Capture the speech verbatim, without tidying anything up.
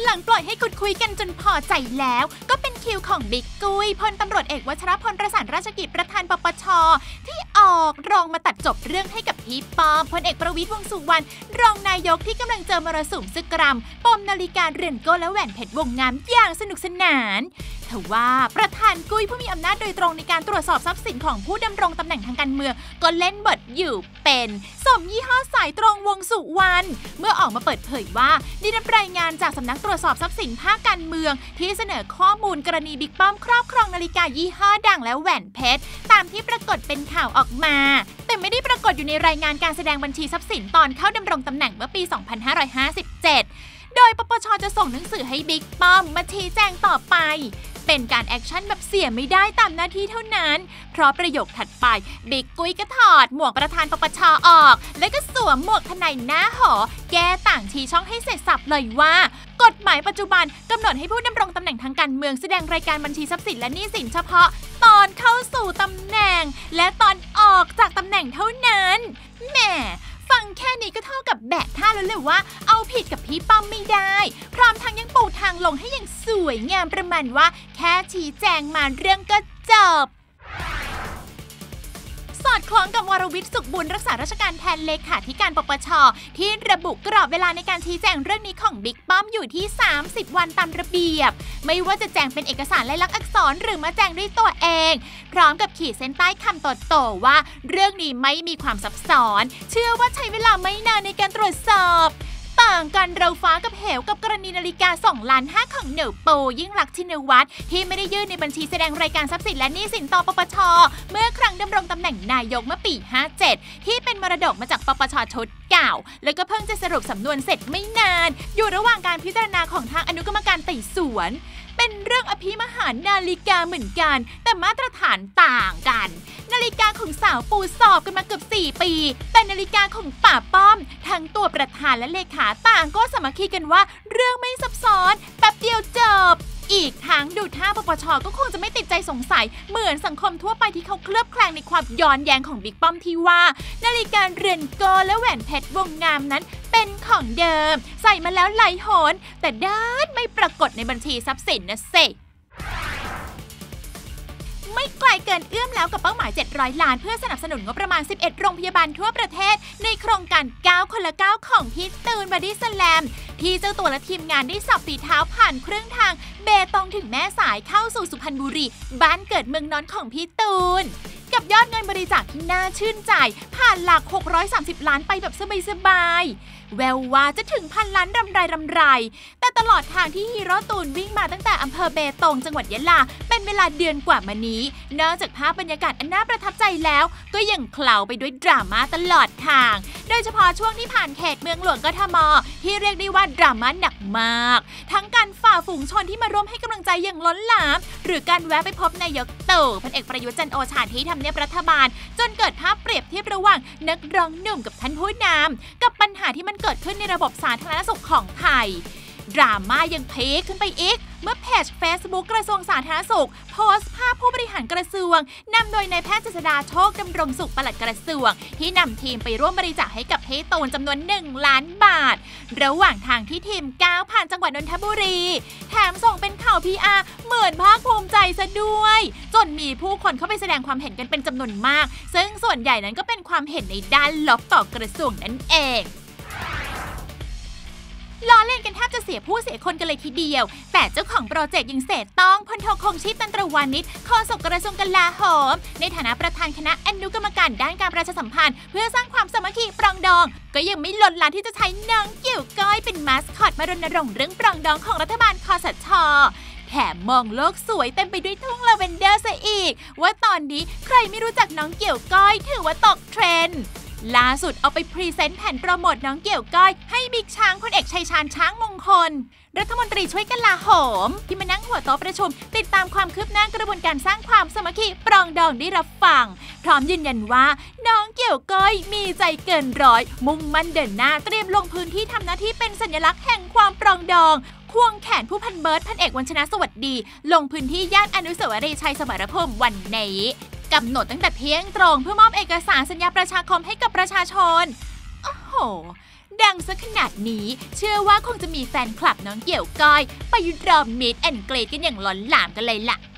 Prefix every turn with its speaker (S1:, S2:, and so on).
S1: หลังปล่อยให้ขุดคุยกันจนพอใจแล้วก็เป็นคิวของบิ๊กกุ้ยพลตำรวจเอกวชรพลประสานราชกิจประธานปปชที่ออกรองมาตัดจบเรื่องให้กับพี่ป้อมพลเอกประวิตรวงษ์สุวรรณรองนายกที่กำลังเจอมรสุมซึกกรัมปมนาฬิกาเรือนโก้และแหวนเพชรวงงามอย่างสนุกสนานทว่าประธานกุ้ยผู้มีอำนาจโดยตรงในการตรวจสอบทรัพย์สินของผู้ดำรงตำแหน่งทางการเมืองก็เล่นบทอยู่เป็นสมยี่ห้อสายตรงวงสุวรรณเมื่อออกมาเปิดเผยว่าได้รับรายงานจากสำนักตรวจสอบทรัพย์สินภาคการเมืองที่เสนอข้อมูลกรณีบิ๊กป้อมครอบครองนาฬิกายี่ห้อดังและแหวนเพชรตามที่ปรากฏเป็นข่าวออกมาแต่ไม่ได้ปรากฏอยู่ในรายงานการแสดงบัญชีทรัพย์สินตอนเข้าดำรงตำแหน่งเมื่อปี สองพันห้าร้อยห้าสิบเจ็ด โดยปปช.จะส่งหนังสือให้บิ๊กป้อมมาชี้แจงต่อไปเป็นการแอคชั่นแบบเสียไม่ได้ตามหน้าที่เท่านั้นเพราะประโยคถัดไปบิ๊กกุ้ยก็ถอดหมวกประธานปปช.ออกแล้วก็สวมหมวกทนายหน้าหอแก้ต่างชี้ช่องให้เสร็จสับเลยว่ากฎหมายปัจจุบันกำหนดให้ผู้ดำรงตำแหน่งทางการเมืองแสดงรายการบัญชีทรัพย์สินและหนี้สินเฉพาะตอนเข้าสู่ตำแหน่งและตอนออกจากตำแหน่งเท่านั้นแหมฟังแค่นี้ก็เท่ากับแบกท่าแล้วเลยว่าเอาผิดกับพี่ป้อมไม่ได้พร้อมทั้งยังปูทางลงให้อย่างสวยงามประมาณว่าแค่ชี้แจงมาเรื่องก็จบสอดคล้องกับวรวิทย์สุขบุญรักษาราชการแทนเลขาธิการปปช.ที่ระบุกรอบเวลาในการชี้แจงเรื่องนี้ของบิ๊กป้อมอยู่ที่สามสิบวันตามระเบียบไม่ว่าจะแจงเป็นเอกสารลายลักษณ์อักษรหรือมาแจงด้วยตัวเองพร้อมกับขีดเส้นใต้คำโตๆว่าเรื่องนี้ไม่มีความซับซ้อนเชื่อว่าใช้เวลาไม่นานในการตรวจสอบต่างกันเราฟ้ากับเหวกับกรณีนาฬิกาสองล้านห้าของเหนวโปยิ่งลักษณ์ชินวัตรที่ไม่ได้ยื่นในบัญชีแสดงรายการทรัพย์สินและหนี้สินต่อปปช.เมื่อครั้งดำรงตำแหน่งนายกเมื่อปีห้าเจ็ดที่เป็นมรดกมาจากปปช.ชุดเก่าแล้วก็เพิ่งจะสรุปสำนวนเสร็จไม่นานอยู่ระหว่างการพิจารณาของทางอนุกรรมการไต่สวนเป็นเรื่องอภิมหานาฬิกาเหมือนกันแต่มาตรฐานต่างกันนาฬิกาของสาวปูสอบกันมาเกือบสี่ปีแต่นาฬิกาของป่าป้อมทั้งตัวประธานและเลขาต่างก็สามัคคีกันว่าเรื่องไม่ซับซ้อนแป๊บเดียวจบอีกทั้งดูท่าปปช.ก็คงจะไม่ติดใจสงสัยเหมือนสังคมทั่วไปที่เขาเคลือบแคลงในความย้อนแย้งของบิ๊กป้อมที่ว่านาฬิกาเรือนโกและแหวนเพชรวงงามนั้นเป็นของเดิมใส่มาแล้วหลายหนแต่ด้านไม่ปรากฏในบัญชีทรัพย์สินนะสิไม่ไกลเกินเอื้อมแล้วกับเป้าหมายเจ็ดร้อยล้านเพื่อสนับสนุนงบประมาณสิบเอ็ดโรงพยาบาลทั่วประเทศในโครงการเก้าคนละเก้าของพี่ตูนบอดี้สแลมที่เจ้าตัวและทีมงานได้สับฝีเท้าผ่านเครื่องทางเบตงถึงแม่สายเข้าสู่สุพรรณบุรีบ้านเกิดเมืองนอนของพี่ตูนกับยอดเงินบริจาคที่น่าชื่นใจผ่านหลักหกร้อยสามสิบล้านไปแบบสบายๆแววว่าจะถึงพันล้านรำไรรำไรแต่ตลอดทางที่ฮีโร่ตูนวิ่งมาตั้งแต่อำเภอเบตงจังหวัดยะลาเป็นเวลาเดือนกว่ามานี้นอกจากภาพบรรยากาศอันน่าประทับใจแล้วก็ยังเคล้าไปด้วยดราม่าตลอดทางโดยเฉพาะช่วงที่ผ่านเขตเมืองหลวงกทมที่เรียกได้ว่าดราม่าหนักมากทั้งการฝ่าฝูงชนที่มาร่วมให้กำลังใจอย่างล้นหลามหรือการแวะไปพบนายกตู่พลเอกประยุทธ์จันทร์โอชาที่ทำเนียบรัฐบาลจนเกิดภาพเปรียบเทียบระหว่างนักร้องหนุ่มกับท่านผู้นำกับปัญหาที่มันเกิดขึ้นในระบบสาธารณสุขของไทยดราม่ายังพีคขึ้นไปอีกเมื่อเพจ Facebook กระทรวงสาธารณสุขโพสต์ภาพผู้บริหารกระทรวงนำโดยนายแพทย์เจษฎาโชคดำรงสุขปลัดกระทรวงที่นำทีมไปร่วมบริจาคให้กับพี่ตูนจำนวนหนึ่งล้านบาทระหว่างทางที่ทีมก้าวผ่านจังหวัดนนทบุรีแถมส่งเป็นข่าว พี อาร์ เหมือนภาคภูมิใจซะด้วยจนมีผู้คนเข้าไปแสดงความเห็นกันเป็นจำนวนมากซึ่งส่วนใหญ่นั้นก็เป็นความเห็นในด้านลบต่อกระทรวงนั่นเองล้อเล่นกันแทบจะเสียผู้เสียคนกันเลยทีเดียวแต่เจ้าของโปรเจกต์ยังเสดต้องพลโทคงชีพตันตระวานิชโฆษกกระทรวงกลาโหมในฐานะประธานคณะอนุกรรมการด้านการประชาสัมพันธ์เพื่อสร้างความสามัคคีปรองดองก็ยังไม่หล่นหลานที่จะใช้น้องเกี่ยวก้อยเป็นมาสคอตมารณรงค์เรื่องปรองดองของรัฐบาลคสช.แถมมองโลกสวยเต็มไปด้วยทุ่งลาเวนเดอร์ซะอีกว่าตอนนี้ใครไม่รู้จักน้องเกี่ยวก้อยถือว่าตกเทรนด์ล่าสุดเอาไปพรีเซนต์แผ่นโปรโมทน้องเกี่ยวก้อยให้บิ๊กช้างพลเอกชัยชาญช้างมงคลรัฐมนตรีช่วยกลาโหมที่มานั่งหัวโต๊ะประชุมติดตามความคืบหน้ากระบวนการสร้างความสามัคคีปรองดองได้รับฟังพร้อมยืนยันว่าน้องเกี่ยวก้อยมีใจเกินร้อยมุ่งมั่นเดินหน้าเตรียมลงพื้นที่ทำหน้าที่เป็นสัญลักษณ์แห่งความปรองดองควงแขนผู้พันเบิร์ดพันเอกวัญชนะสวัสดีลงพื้นที่ย่านอนุสาวรีย์ชัยสมรภูมิวันนี้กำหนดตั้งแต่เที่ยงตรงเพื่อมอบเอกสารสัญญาประชาคมให้กับประชาชนโอ้โหดังซะขนาดนี้เชื่อว่าคงจะมีแฟนคลับน้องเกี่ยวก้อยไปรอมิดแอนเกรดกันอย่างล้นหลามกันเลยล่ะ